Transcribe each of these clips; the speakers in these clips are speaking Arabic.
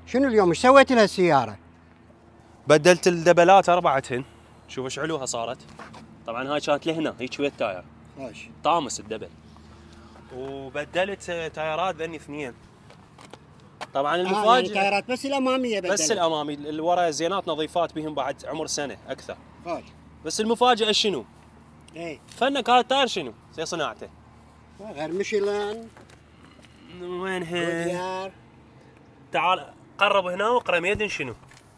شنو اليوم ايش سويت لها السياره؟ بدلت الدبلات 4 هن. شوف ايش علوها صارت. طبعا هاي كانت لهنا هيك ويا التاير. ماشي. طامس الدبل. وبدلت تايرات ذني 2. طبعا المفاجئ يعني تايرات بس الاماميه بدلت. بس الامامي، اللي ورا زينات نظيفات بهم بعد عمر سنه اكثر. ماشي. بس المفاجاه شنو؟ اي فنك هذا التاير شنو؟ زي صناعته. غير ميشيلان. وينها؟ تعال قرب هنا واقرا ميدن شنو؟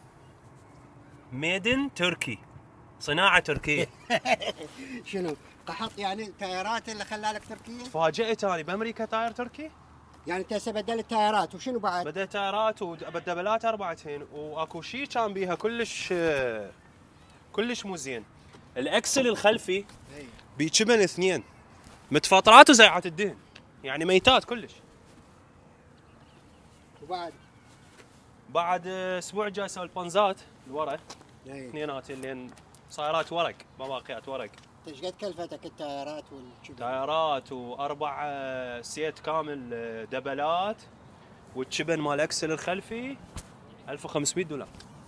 ميدن تركي، صناعه تركيه. شنو؟ قحط يعني التايرات اللي خلالك تركيا؟ تفاجئت انا بامريكا تاير تركي؟ يعني انت هسه بدلت تايرات وشنو بعد؟ بدلت تايرات وبدبلات 4 هن، واكو شيء كان بيها كلش مو زين. الاكسل الخلفي بيجبن 2 متفطرات وزيعات الدهن، يعني ميتات كلش. بعد اسبوع جاي اسوي البنزات الورا اثنينات اللي صايرات ورق، بواقيات ورق. ايش قد كلفتك التايرات والشبن؟ تايرات و4 سيت كامل دبلات والشبن مال اكسل الخلفي $1500.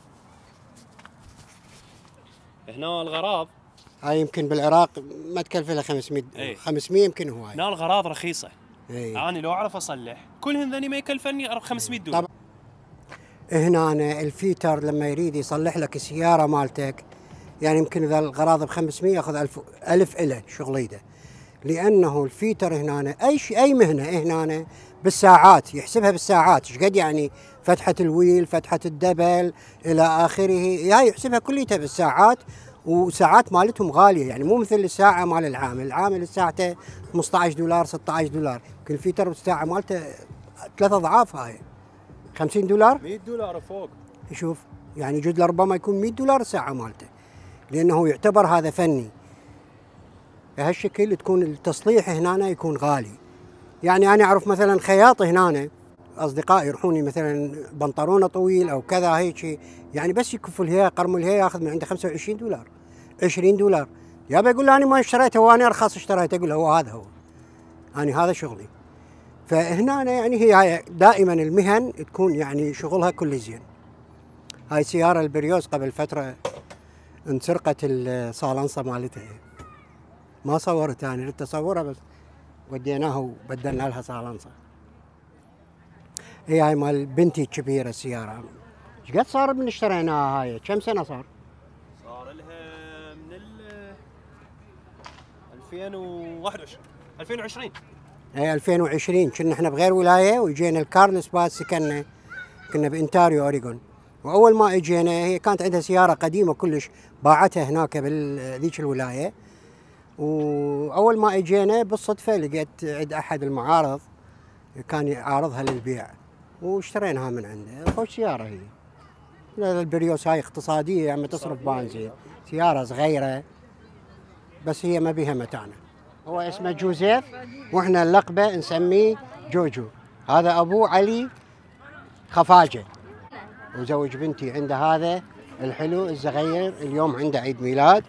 هنا الغراض هاي يمكن بالعراق ما تكلف لها 500. ايه. 500 يمكن هواي. هنا الغراض رخيصه. ايه. انا لو اعرف اصلح كلهن ذني ما يكلفني $500. طبعا هنا الفيتر لما يريد يصلح لك السياره مالتك، يعني يمكن اذا الغراض ب 500 ياخذ 1000 له شغليته، لانه الفيتر هنا اي شيء اي مهنه هنا بالساعات يحسبها بالساعات، ايش قد يعني فتحه الويل، فتحه الدبل الى اخره، هاي يحسبها كليتها بالساعات، وساعات مالتهم غاليه، يعني مو مثل الساعه مال العامل ساعته $15 $16، يمكن الفيتر الساعه مالته 3 اضعاف هاي، $50 $100 فوق. شوف يعني جد لربما يكون $100 الساعه مالته، لانه يعتبر هذا فني. بهالشكل تكون التصليح هنا يكون غالي. يعني انا اعرف مثلا خياط هنا اصدقائي يروحوني مثلا بنطلونه طويل او كذا هيك، يعني بس يكف الهيا قرم الهيا ياخذ من عنده $25 $20. يابا يقول له انا ما اشتريته وانا ارخص اشتريته، اقول له هو هذا هو، انا هذا شغلي. فهنا يعني هي دائما المهن تكون يعني شغلها كل زين. هاي سياره البريوس قبل فتره انسرقت الصالنصه مالتها، ما صورت انا، ردت اصورها بس وديناها وبدلنا لها صالنصه. هاي مال بنتي الكبيره السياره. ايش قد صار من اشتريناها هاي؟ كم سنه صار؟ صار لها من 2021 2020. اي 2020 كنا احنا بغير ولايه وجينا الكارلسباد سكننا، كنا بانتاريو اوريغون. واول ما اجينا هي كانت عندها سياره قديمه كلش باعتها هناك بذيك الولايه، واول ما اجينا بالصدفه لقيت عند احد المعارض كان يعارضها للبيع واشتريناها من عنده. خوش سياره هي. البريوس هاي اقتصاديه، يعني تصرف بنزين، سياره صغيره بس هي ما بيها متانه. هو اسمه جوزيف واحنا اللقبه نسميه جوجو. هذا ابوه علي خفاجه، وزوج بنتي عنده هذا الحلو الصغير، اليوم عنده عيد ميلاد.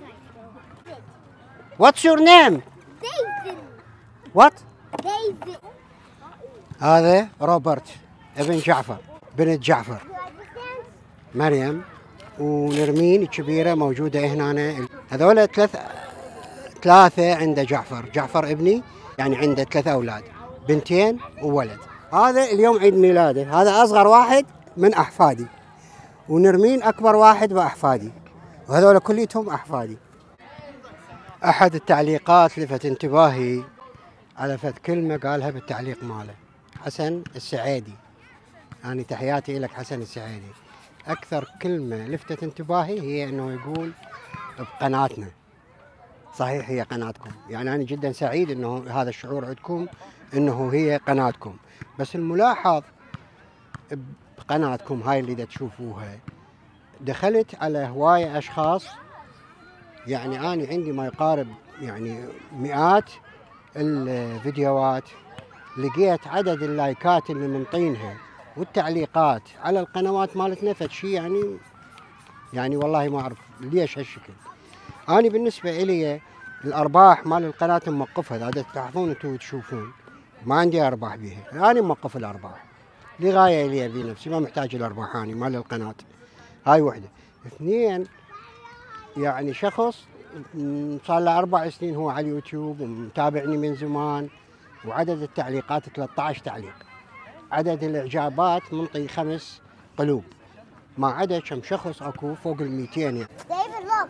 What's your name? David. What? David. هذا روبرت ابن جعفر، بنت جعفر مريم، ونرمين الكبيرة موجودة هنا. هذول ثلاثة عند جعفر ابني، يعني عنده 3 أولاد، بنتين وولد. هذا اليوم عيد ميلاده، هذا أصغر واحد من أحفادي، ونرمين أكبر واحد بأحفادي، وهذول كليتهم أحفادي. أحد التعليقات لفت انتباهي على فد كلمة قالها بالتعليق ماله حسن السعيدي، يعني تحياتي لك حسن السعيدي. أكثر كلمة لفتت انتباهي هي أنه يقول بقناتنا. صحيح هي قناتكم، يعني أنا جدا سعيد أنه هذا الشعور عندكم أنه هي قناتكم، بس الملاحظ بقناتكم هاي اللي تشوفوها دخلت على هواية أشخاص، يعني أنا عندي ما يقارب يعني مئات الفيديوهات، لقيت عدد اللايكات اللي منطينها والتعليقات على القنوات مالتنا فشي يعني والله ما أعرف ليش هالشكل. أنا بالنسبة إلي الأرباح مال القناة موقفها، إذا تلاحظون أنتم تشوفون ما عندي أرباح بيها، أنا موقف الأرباح. لغاية اللي أبي نفسي، ما محتاج الأرباح أنا مال القناة. هاي وحدة. اثنين، يعني شخص صار له 4 سنين هو على اليوتيوب ومتابعني من زمان، وعدد التعليقات 13 تعليق، عدد الإعجابات منطي 5 قلوب، ما عدا كم شخص أكو فوق 200 يعني. David, look.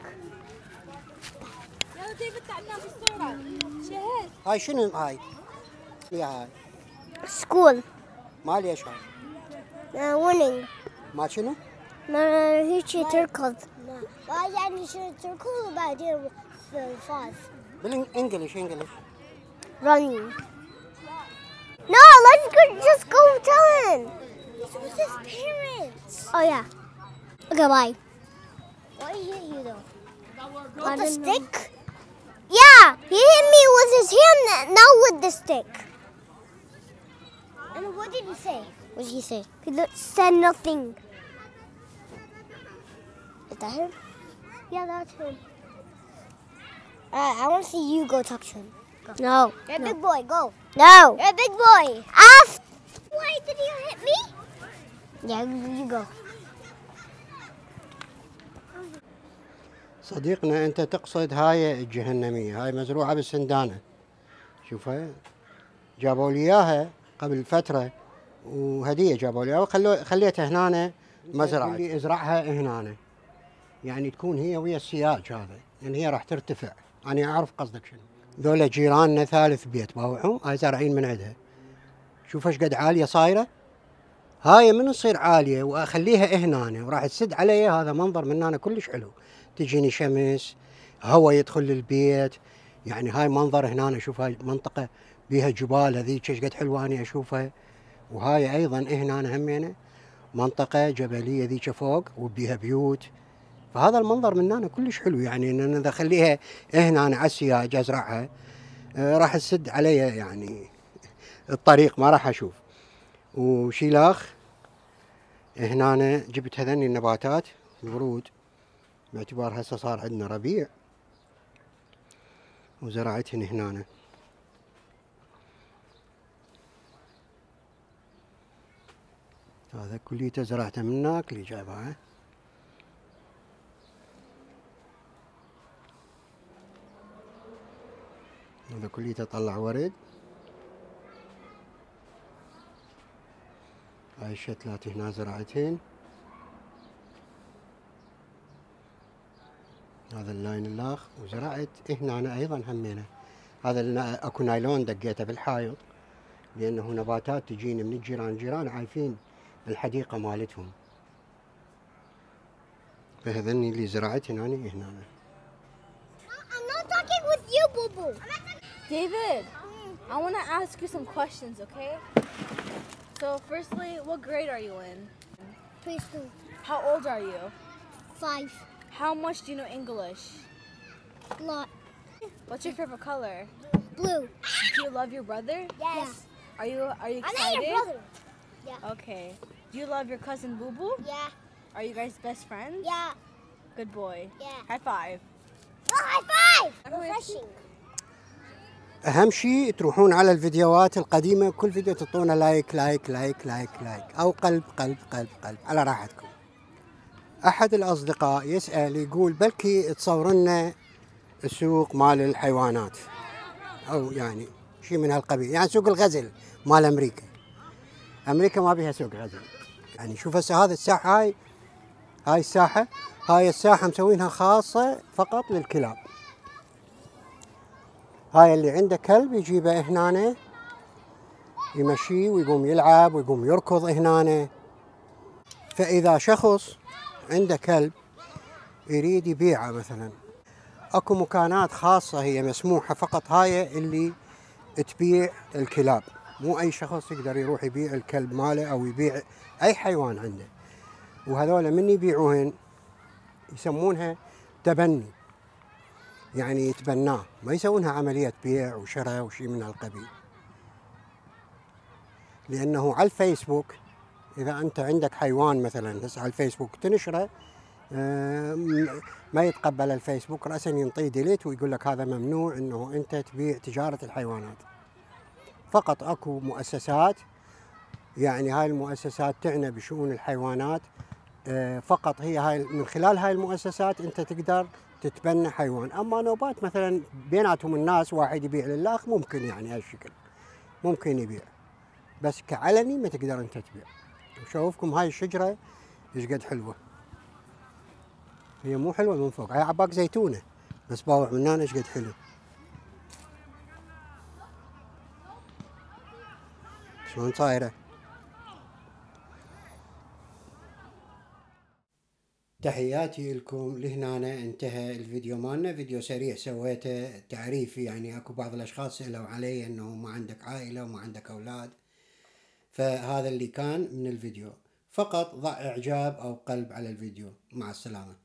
يلا ديفيد تعال ناخذ صورة. شهد. هاي شنو هاي؟ يا هاي School. ما ليش هاي؟ Winning. ما شنو؟ هيك تركض. يعني شو تركض وبعدين فاز. بالانجلش Running. No, let's go. Just go tell him. He's with his parents. Oh yeah. Okay, bye. Why hit you though? With the stick? Yeah, he hit me with his hand, not with the stick. And what did he say? What did he say? He said nothing. Is that him? Yeah, that's him. I want to see you go talk to him. Go. No. You're a big boy. Go. No. You're a big boy. Why did you hit me? Yeah, you go. صديقنا أنت تقصد هاي الجهنمية، هاي مزروعة بالسندانة. شوفها جابوا لي إياها قبل فترة وهدية جابوا لي إياها خليتها هنا مزرعة اللي ازرعها هنا، يعني تكون هي ويا السياج هذا، يعني هي راح ترتفع. أنا أعرف قصدك شنو. ذولا جيراننا ثالث بيت باوعهم، هاي زارعين من عندها. شوف ايش قد عالية صايرة. هاي من تصير عالية وأخليها هنا وراح تسد علي، هذا منظر من هنا كلش حلو. تجيني شمس، هواء يدخل للبيت، يعني هاي منظر هنا. شوف هاي منطقة بيها جبال هذيك ايش قد حلوة أنا أشوفها. وهاي أيضا هنا همينة منطقة جبلية ذيك فوق وبيها بيوت. فهذا المنظر من هنا كلش حلو، يعني ان انا اذا اخليها هنا على السياج ازرعها راح تسد علي يعني الطريق، ما راح اشوف. وشيلاخ هنا جبت هذني النباتات الورود باعتبار هسه صار عندنا ربيع، وزرعتهن هنا. هذا كليته زرعته من هناك اللي جايبها. هذا كليته طلع ورد. هاي الشتلات هنا زرعتهن. هذا اللاين الاخ وزرعت هنا ايضا همينه. هذا اكو نايلون دقيته بالحائط لانه نباتات تجيني من الجيران عايفين الحديقه مالتهم. فهذني اللي زرعتهن هنا. I'm not talking with you, Boo Boo. David, I want to ask you some questions, okay? So, firstly, what grade are you in? Preschool. How old are you? 5. How much do you know English? Lot. What's your favorite color? Blue. Do you love your brother? Yes. Are you I'm excited? not your brother. Yeah. Okay. Do you love your cousin Boo Boo? Yeah. Are you guys best friends? Yeah. Good boy. Yeah. High five. Oh, high five! Refreshing. اهم شيء تروحون على الفيديوهات القديمه، كل فيديو تعطونا لايك لايك لايك لايك لايك او قلب قلب قلب قلب على راحتكم. احد الاصدقاء يسال يقول بلكي تصور لنا السوق مال الحيوانات او يعني شيء من هالقبيل، يعني سوق الغزل مال امريكا. امريكا ما بيها سوق غزل. يعني شوف هسه هذا الساحه، هاي الساحه، هاي الساحه مسوينها خاصه فقط للكلاب. هاي اللي عنده كلب يجيبه هنا يمشيه ويقوم يلعب ويقوم يركض هنا. فإذا شخص عنده كلب يريد يبيعه مثلا، اكو مكانات خاصة هي مسموحة فقط، هاي اللي تبيع الكلاب. مو أي شخص يقدر يروح يبيع الكلب ماله أو يبيع أي حيوان عنده. وهذول من يبيعوهن يسمونها تبني، يعني يتبناه، ما يسوونها عملية بيع وشراء وشيء من هالقبيل. لأنه على الفيسبوك إذا أنت عندك حيوان مثلا هسه على الفيسبوك تنشره، ما يتقبل الفيسبوك، رأسا ينطيه ديليت ويقول لك هذا ممنوع أنه أنت تبيع تجارة الحيوانات. فقط أكو مؤسسات يعني هاي المؤسسات تعنى بشؤون الحيوانات. فقط هي هاي من خلال هاي المؤسسات انت تقدر تتبنى حيوان. اما نوبات مثلا بيناتهم الناس واحد يبيع للاخ ممكن، يعني هالشكل ممكن يبيع، بس كعلني ما تقدر انت تبيع. شوفكم هاي الشجرة ايش قد حلوة، هي مو حلوة من فوق، هاي عباك زيتونة بس باوع من هنا ايش قد حلو. شلون صايرة؟ تحياتي لكم. لهنا انتهى الفيديو مالنا، فيديو سريع سويته تعريفي. يعني اكو بعض الاشخاص سألوا علي انه ما عندك عائلة وما عندك اولاد، فهذا اللي كان من الفيديو. فقط ضع اعجاب او قلب على الفيديو. مع السلامة.